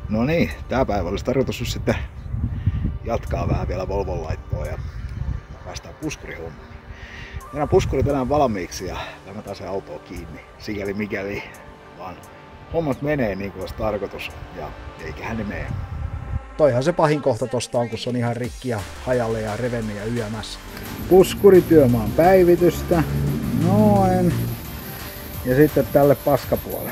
No niin, tää päivä olisi tarkoitus sitten jatkaa vähän vielä Volvon laittoa ja päästään puskurihommiin. Meidän puskuri tänään valmiiksi ja lämmätään se autoa kiinni, sikäli mikäli vaan hommat menee niin kuin olisi tarkoitus ja eiköhän ne mene. Toihan se pahin kohta tosta on, kun se on ihan rikki ja hajalle ja revennyt ja yömässä. Puskurityömaan päivitystä, noin. Ja sitten tälle paskapuolelle.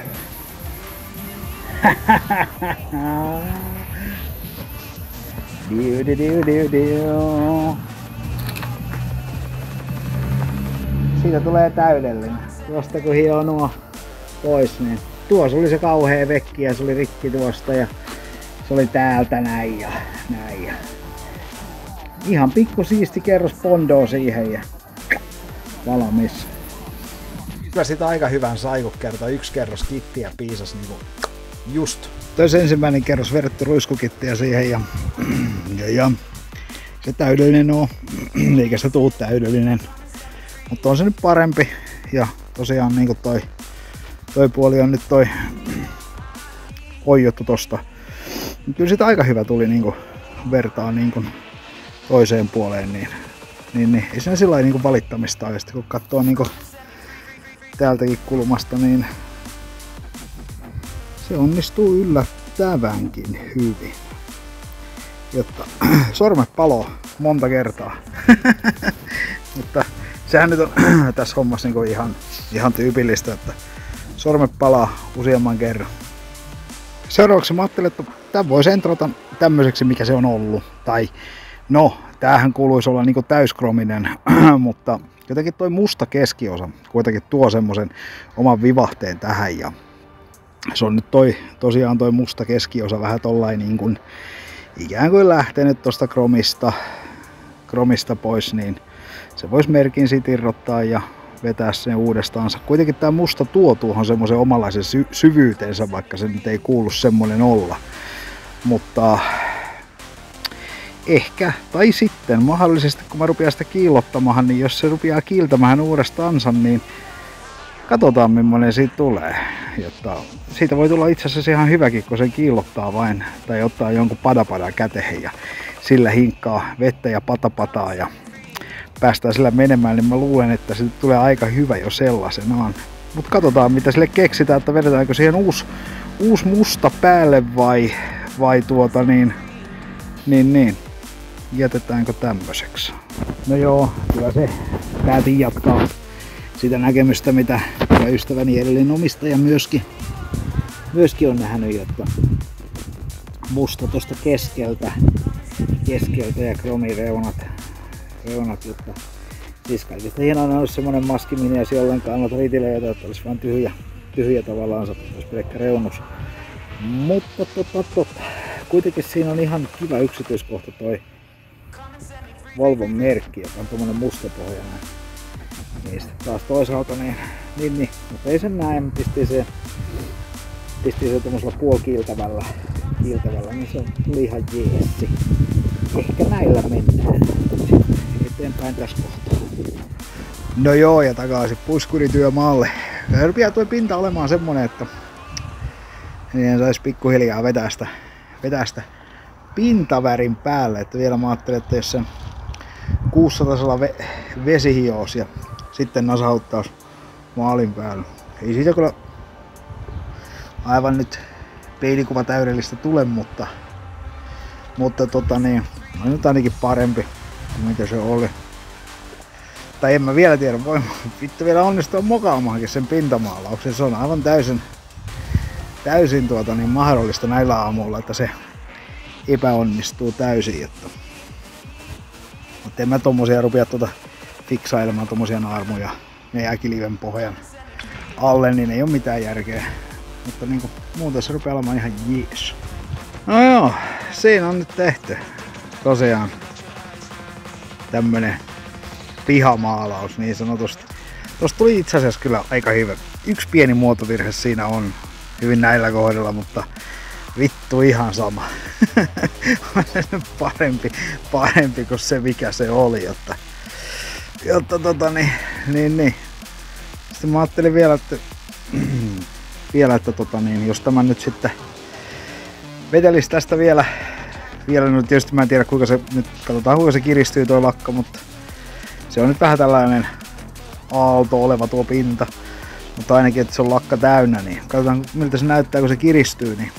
Siitä tulee täydellinen. Tuosta kun hioo nuo pois, niin tuossa oli se kauhea vekki ja se oli rikki tuosta ja se oli täältä näin ja näin. Ja ihan pikku siisti kerros pondoa siihen ja valmis. Kyllä sitä aika hyvän sai, kun kertoo yksi kerros kittiä piisas niinku just. Tois ensimmäinen kerros vedetty ruiskukittiä siihen ja se täydellinen on, eikä se tuu täydellinen. Mutta on se nyt parempi ja tosiaan niinku toi puoli on nyt toi oijottu tosta. Kyllä siitä aika hyvä tuli niinku vertaa niinku toiseen puoleen, niin ei siinä sillä niinku valittamista ole. Kun katsoo niinku täältäkin kulmasta, niin se onnistuu yllättävänkin hyvin. Jotta sormet paloo monta kertaa. Mutta sehän nyt on tässä hommassa niinku ihan tyypillistä, että sormet palaa useamman kerran. Seuraavaksi mä ajattelin, että tämän voisi entrata tämmöiseksi, mikä se on ollut. Tai no, tämähän kuuluisi olla niinku täyskrominen, mutta jotenkin toi musta keskiosa kuitenkin tuo semmosen oman vivahteen tähän. Ja se on nyt tosiaan toi musta keskiosa vähän tollain niin kuin ikään kuin lähtenyt tosta kromista pois, niin se voisi merkin sit irrottaa ja vetää sen uudestaan. Kuitenkin tää musta tuo tuohon semmoisen omanlaisen syvyytensä, vaikka se nyt ei kuulu semmonen olla. Mutta ehkä, tai sitten mahdollisesti kun mä rupean sitä kiillottamaan, niin jos se rupeaa kiiltämään uudestaansa, niin katsotaan millainen siitä tulee. Jotta siitä voi tulla itse asiassa ihan hyväkin, kun sen kiillottaa vain tai ottaa jonkun padapadan käteen ja sillä hinkkaa vettä ja patapataa ja päästään sillä menemään, niin mä luulen, että se tulee aika hyvä jo sellaisenaan. Mutta katsotaan mitä sille keksitään, että vedetäänkö siihen uusi musta päälle vai jätetäänkö tämmöiseksi. No joo, kyllä se täältä jatkaa sitä näkemystä, mitä ystäväni edellinen omistaja myöskin on nähnyt, että musta tuosta keskeltä ja kromireunat, jotta siis kaikista hienoina olisi semmonen maskiminen ja siellä ollenkaan noita ritilöitä, että olisi vain tyhjä tavallaan, olisi pelkkä reunus. Mutta kuitenkin siinä on ihan kiva yksityiskohta toi Volvon merkki, joka on tommonen mustapohjainen. Niin sitten taas toisaalta niin, mutta ei sen näe, pistiin se tommosella puolikiiltävällä, niin se tuli ihan jeessi. Ehkä näillä mennään sitten eteenpäin tässä kohtaa. No joo, ja takaisin puskurityömaalle. Ja rupeaa tuo pinta olemaan semmonen, että niin saisi pikkuhiljaa vetää sitä pintavärin päälle. Että vielä mä ajattelin, että jos sen 600 vesi hios ja sitten nasauttaisi maalin päälle. Ei siitä kyllä aivan nyt peilikuva täydellistä tule, mutta on nyt ainakin parempi kuin mitä se oli. Tai en mä vielä tiedä, voi vittu vielä onnistua mokaamaankin sen pintamaalauksen. Se on aivan täysin mahdollista näillä aamuilla, että se epäonnistuu täysin. Mutta en mä tommosia rupea fiksailemaan tommosia naarmuja ja äkiliven pohjan alle, niin ei oo mitään järkeä. Mutta niinku muuten se rupeaa olemaan ihan jees. No joo, siinä on nyt tehty tosiaan tämmönen pihamaalaus niin sanotusti. Tosta tuli itse asiassa kyllä aika hyvä. Yksi pieni muotovirhe siinä on hyvin näillä kohdilla, mutta vittu ihan sama. On se nyt parempi kuin se mikä se oli, jotta niin. Sitten mä ajattelin vielä, että jos tämä nyt sitten Vetelis tästä vielä no tietysti mä en tiedä kuinka se, nyt katsotaan kuinka se kiristyy tuo lakka, mutta se on nyt vähän tällainen aalto oleva tuo pinta. Mutta ainakin, että se on lakka täynnä, niin katsotaan miltä se näyttää, kun se kiristyy. Niin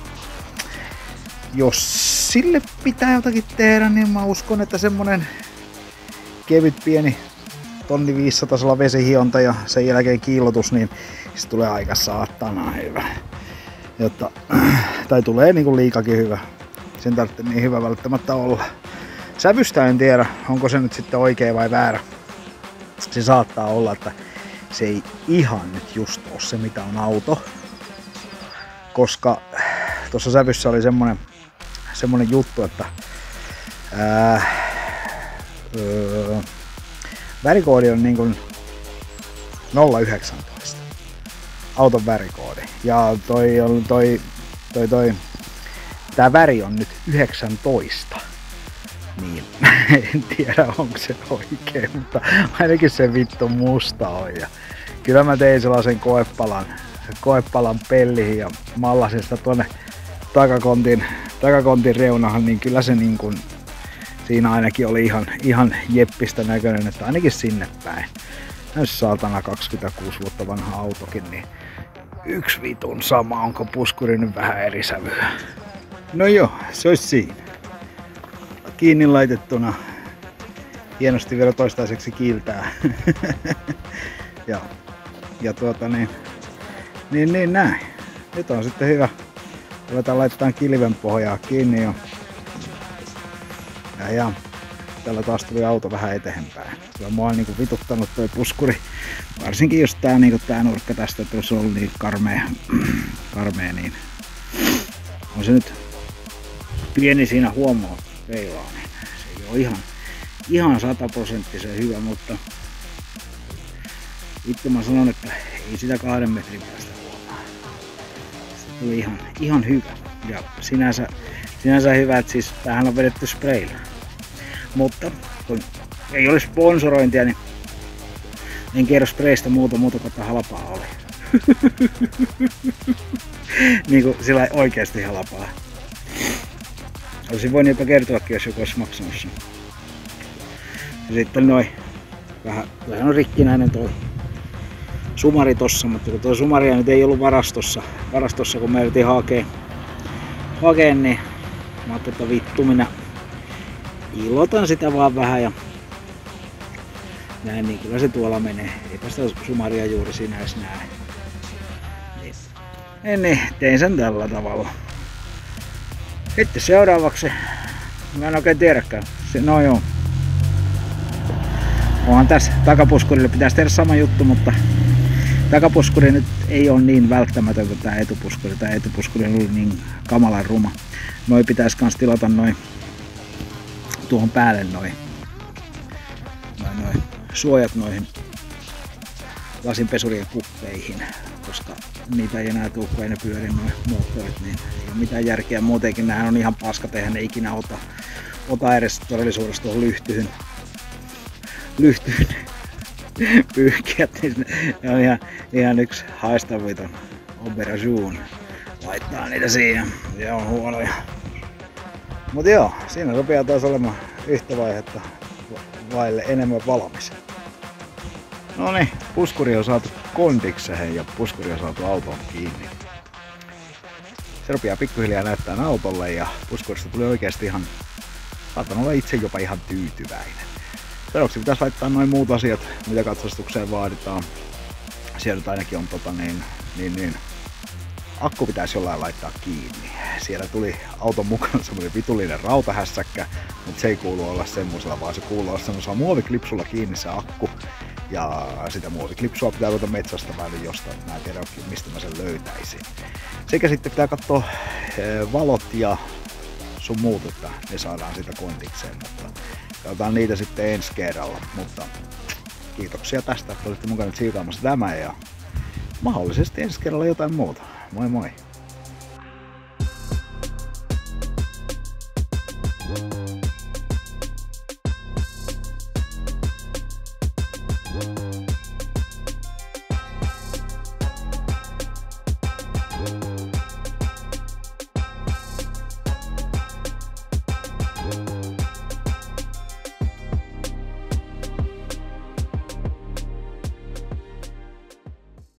jos sille pitää jotakin tehdä, niin mä uskon, että semmonen kevyt pieni 1500 vesihionta ja sen jälkeen kiillotus, niin se tulee aika saatana hyvä. Jotta, tai tulee niinku liikakin hyvä. Sen tarvitsee niin hyvä välttämättä olla. Sävystä en tiedä, onko se nyt sitten oikea vai väärä. Se saattaa olla, että se ei ihan nyt just ole se mitä on auto. Koska tuossa sävyssä oli semmonen juttu, että värikoodi on niin kuin 019. Auton värikoodi. Ja tää väri on nyt 19. Niin, en tiedä onko se oikein, mutta ainakin se vittu musta on. Ja kyllä mä tein sellaisen koepalan pellihin ja mallasin sitä tuonne takakontin reunahan, niin kyllä se niin kuin, siinä ainakin oli ihan jeppistä näköinen, että ainakin sinne päin. Jos saatana 26 vuotta vanha autokin, niin yksi vitun sama, onko puskuri nyt vähän eri sävyä. No joo, se olisi siinä. Kiinni laitettuna. Hienosti vielä toistaiseksi kiiltää. ja niin näin. Nyt on sitten hyvä. Ruvetaan laittaa kilven pohjaa kiinni jo. Ja tällä taas tuli auto vähän eteenpäin. Se on mua niinku vituttanut toi puskuri. Varsinkin jos tää nurkka tästä tuossa on niin karmea, niin on se nyt pieni siinä huomaa peilaa, niin se ei ole ihan 100% hyvä, mutta itse mä sanon, että ei sitä 2 metrin päästä huomaa. Se tuli ihan hyvä ja sinänsä hyvä, että siis tämähän on vedetty spraylla. Mutta kun ei olisi sponsorointia, niin en kerro spraysta muuta kuin halpaa oli. Niin kuin sillä oikeasti halpaa. Olisin voinut jopa kertoakin, jos joku olisi maksanut sen. Ja sitten vähän on rikkinäinen toi sumari tossa, mutta kun tuo sumaria nyt ei ollut varastossa kun me yritin hakea, niin mä ajattelin, että vittu minä ilotan sitä vaan vähän ja näin, niin kyllä se tuolla menee. Eipä sitä sumaria juuri siinä edes näe. Niin, tein sen tällä tavalla. Sitten seuraavaksi, mä en oikein tiedäkään. No joo. Onhan tässä takapuskurille pitäisi tehdä sama juttu, mutta takapuskuri nyt ei ole niin välttämätön kuin tää etupuskuri. Tää etupuskuri oli niin kamalan ruma. Noi pitäisi kans tilata tuohon päälle noin suojat noihin lasinpesurien kuppeihin, koska niitä ei enää tule, kun ei ne pyöri noin moottorit, niin ei ole mitään järkeä. Muutenkin nämähän on ihan paskat, eihän ne ikinä ota edes todellisuudessa tuohon lyhtyyn pyyhkiät, niin ne on ihan yksi haistaviton operation laittaa niitä siihen. Ja on huonoja. Mut joo, siinä rupeaa taas olemaan yhtä vaihetta vaille enemmän valmis. No niin, puskuri on saatu kondikseen ja puskuri on saatu autoon kiinni. Se rupeaa pikkuhiljaa näyttää autolle ja puskurista tuli oikeasti saatan olla itse jopa ihan tyytyväinen. Seuraavaksi pitäisi laittaa noin muut asiat, mitä katsastukseen vaaditaan. Siellä ainakin on akku pitäisi jollain laittaa kiinni. Siellä tuli auton mukana semmoinen vitullinen rautahässäkkä, mutta se ei kuulu olla semmoisella, vaan se kuuluu olla semmoisella muoviklipsulla kiinni se akku. Ja sitä muoviklipsua pitää ruveta metsästämään jostain, mä en tiedä mistä mä sen löytäisin. Sekä sitten pitää katsoa valot ja sun muut, että ne saadaan sitä kondikseen, mutta katsotaan niitä sitten ensi kerralla. Mutta kiitoksia tästä, että olitte mukana siirtaamassa tämä ja mahdollisesti ensi kerralla jotain muuta. Moi moi!